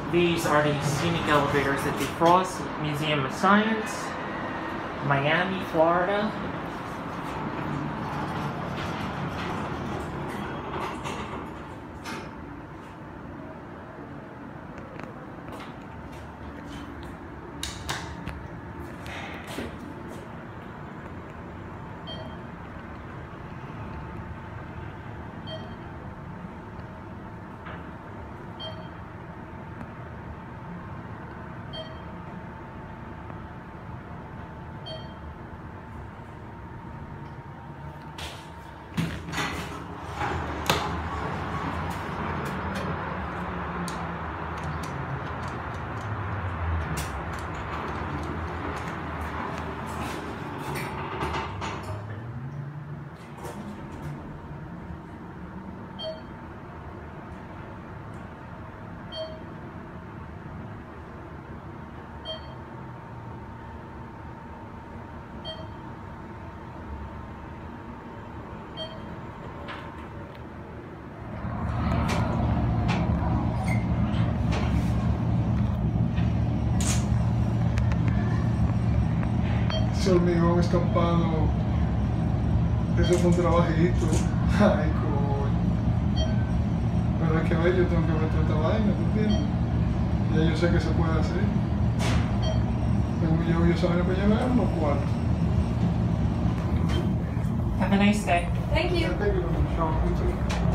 These are the scenic elevators at the Frost Museum of Science, Miami, Florida. Ese hormigón estampado, eso fue un trabajito. Ay, coño. Pero es que ver, yo tengo que ver toda esta vaina, ¿tú entiendes? Ya yo sé que se puede hacer. Tengo yo saber que llevar unos cuartos. Have a nice day. Thank you. Thank you.